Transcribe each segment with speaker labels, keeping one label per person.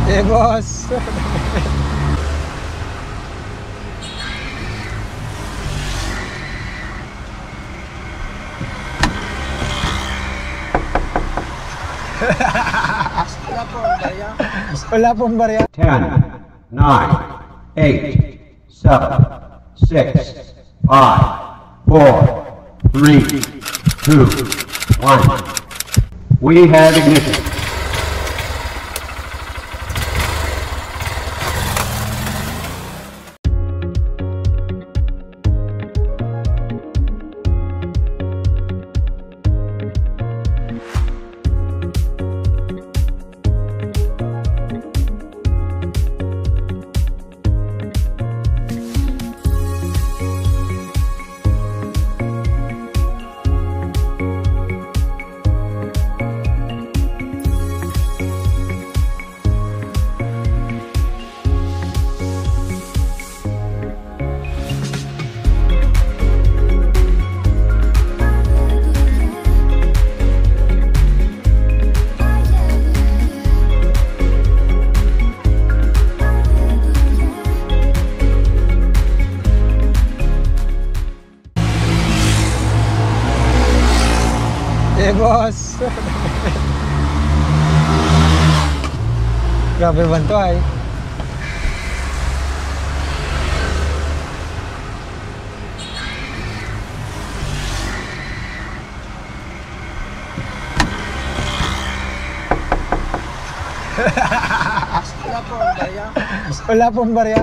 Speaker 1: Eh, boss. Wala pong barya.
Speaker 2: 10, 9, 8, 7, 6, 5, 4, 3, 2, 1. We have ignition.
Speaker 1: Eh, boss. Grabe banto ay.
Speaker 3: Wala pong barya.
Speaker 1: Wala pong barya.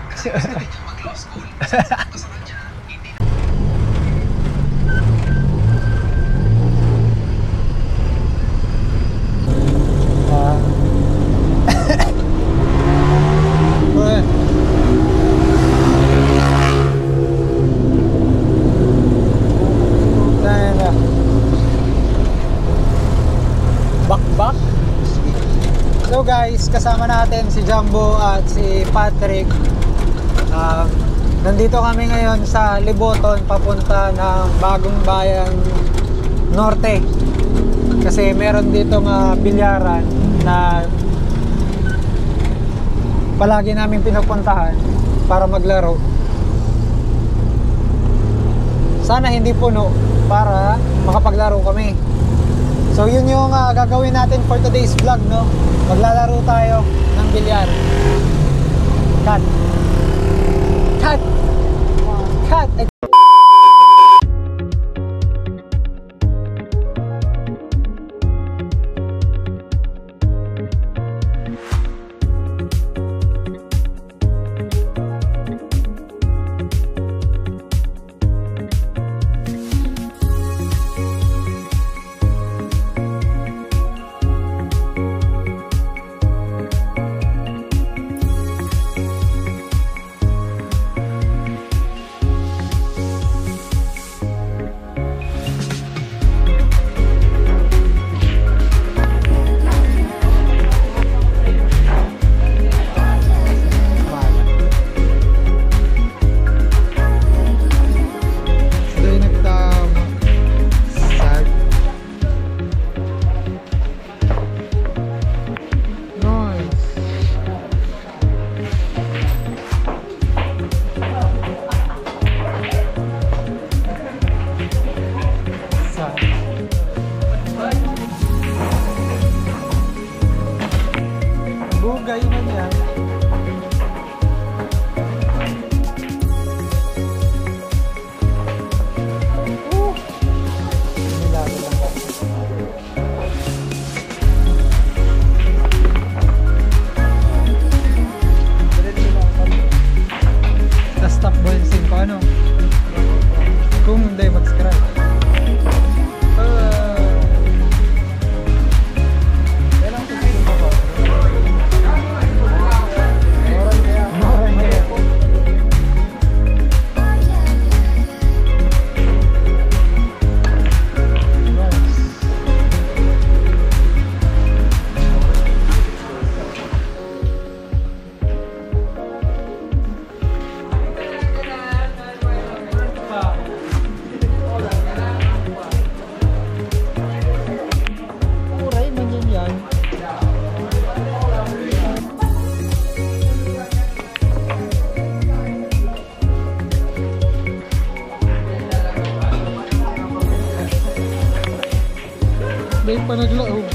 Speaker 1: Bakbak. So guys, kasama natin si Jumbo at si Patrick. Nandito kami ngayon sa Liboton papunta ng Bagong Bayang Norte. Kasi meron dito bilyaran na palagi namin pinupuntahan para maglaro. Sana hindi puno para makapaglaro kami. So yun yung gagawin natin for today's vlog, no? Maglalaro tayo ng bilyar. Cut. Cut. Cut. May pa naglaog.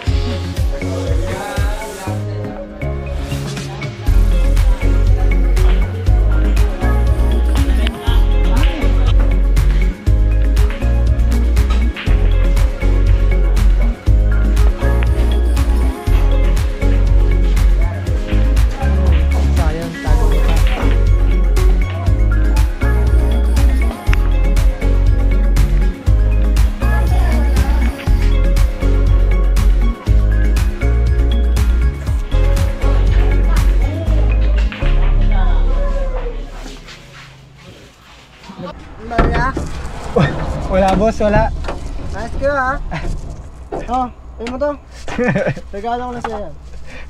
Speaker 3: Maria?
Speaker 1: Wala boss, wala.
Speaker 3: Nice ka ha? Oh, pay mo to. Regalo ko na sa'yo yan.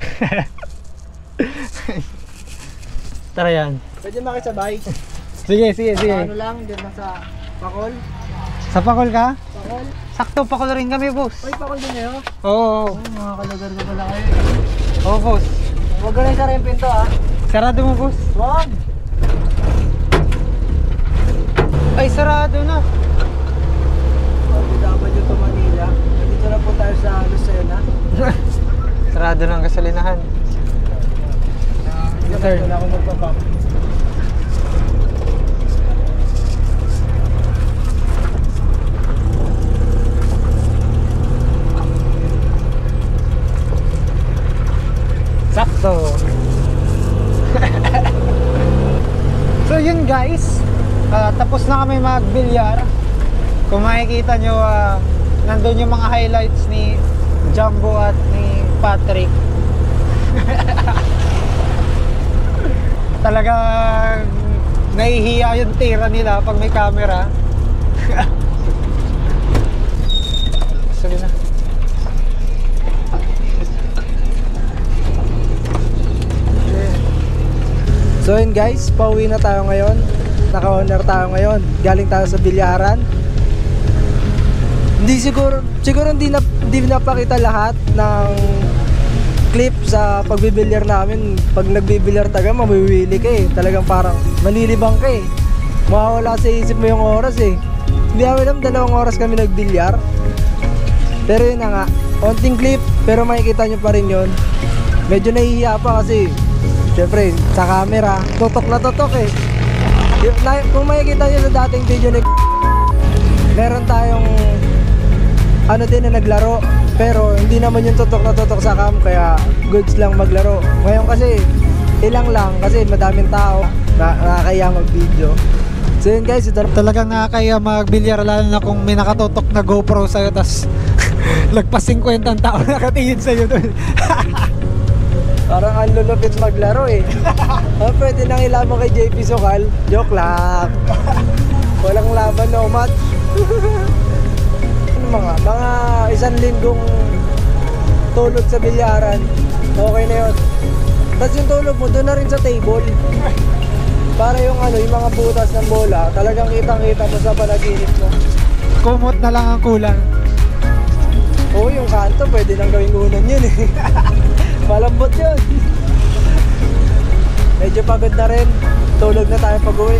Speaker 1: Tara yan.
Speaker 3: Pwede makisabay.
Speaker 1: Sige, sige, sige.
Speaker 3: Ano lang, dyan lang sa Pakol.
Speaker 1: Sa Pakol ka?
Speaker 3: Pakol?
Speaker 1: Sakto, Pakol rin kami boss.
Speaker 3: Uy, Pakol din kayo?
Speaker 1: Oo.
Speaker 3: Mga kalugar ko pala kayo.
Speaker 1: Oo boss.
Speaker 3: Huwag ko na isa rin pinto ha.
Speaker 1: Sarado mo boss.
Speaker 3: Wag!
Speaker 1: Ay, sarado na.
Speaker 3: Dapat dito Manila. Dito na po tayo sa Lucena.
Speaker 1: Sarado ng gasolinahan.
Speaker 3: Dito na ako magpapap.
Speaker 1: Sakto. So yun guys, tapos na kami magbilyar. Kung makikita nyo, nandun yung mga highlights ni Jumbo at ni Patrick. Talagang nahihiya yung tira nila pag may camera. Sorry na.
Speaker 3: So yun guys, pauwi na tayo ngayon. Naka-honor tayo ngayon. Galing tayo sa bilyaran. Hindi siguro hindi napakita lahat ng clip sa pagbibilyar namin. Pag nagbibilyar taga, mamiwili ka eh. Talagang parang malilibang ka eh. Mawawala sa isip mo yung oras eh. Hindi alam, 2 oras kami nagbilyar. Pero yun na nga, onting clip, pero makikita nyo pa rin yun. Medyo nahihiya pa kasi syempre, sa camera, tutok na tutok eh. Kung makikita nyo sa dating video ni meron tayong ano din na naglaro, pero hindi naman yung tutok na tutok sa cam, kaya goods lang maglaro. Ngayon kasi ilang lang kasi madaming tao na nakakaya mag-video. So yun guys, ito
Speaker 1: Talagang nakakaya magbilyar, lalo na kung may nakatutok na GoPro sa'yo, tas lagpas 50 ang tao nakatingin sa'yo doon.
Speaker 3: parang ang lulupit maglaro eh. Pwede nang ilaban kay JP Sokal. Joke lang. Walang laban, no mat. Mga 1 linggong tulog sa bilyaran, okay na yun. Tapos yung tulog mo doon na rin sa table, para yung yung mga butas ng bola talagang kitang-kita mo sa panaginip mo.
Speaker 1: Kumot na lang ang kulang.
Speaker 3: Oo, yung kanto pwede nang gawing unan yun eh. Malambot yun. Medyo pagod na rin. Tulog na tayo pag-uwi.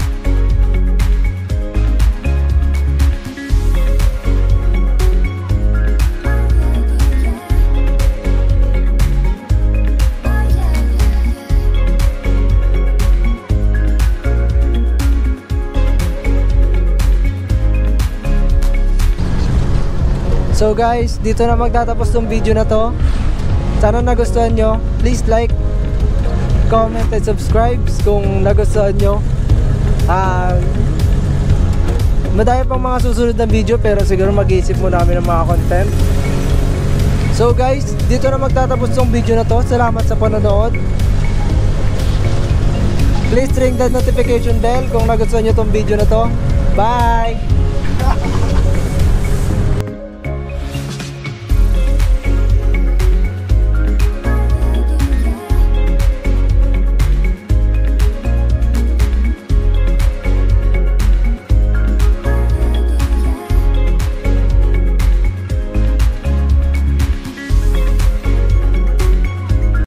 Speaker 3: So guys, dito na magtatapos tong video na to. Sana nagustuhan nyo. Please like, comment, and subscribe kung nagustuhan nyo. Madami pang mga susunod na video, pero siguro mag-iisip muna namin ng mga content. So guys, dito na magtatapos tong video na to. Salamat sa panonood. Please ring the notification bell kung nagustuhan nyo tong video na to. Bye!